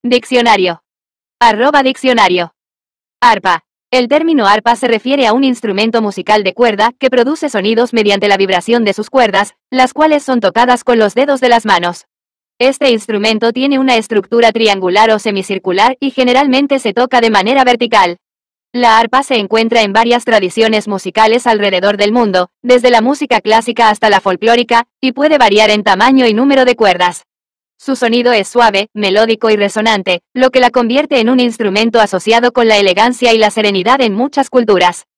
Diccionario. @diccionario. Arpa. El término arpa se refiere a un instrumento musical de cuerda que produce sonidos mediante la vibración de sus cuerdas, las cuales son tocadas con los dedos de las manos. Este instrumento tiene una estructura triangular o semicircular y generalmente se toca de manera vertical. La arpa se encuentra en varias tradiciones musicales alrededor del mundo, desde la música clásica hasta la folclórica, y puede variar en tamaño y número de cuerdas. Su sonido es suave, melódico y resonante, lo que la convierte en un instrumento asociado con la elegancia y la serenidad en muchas culturas.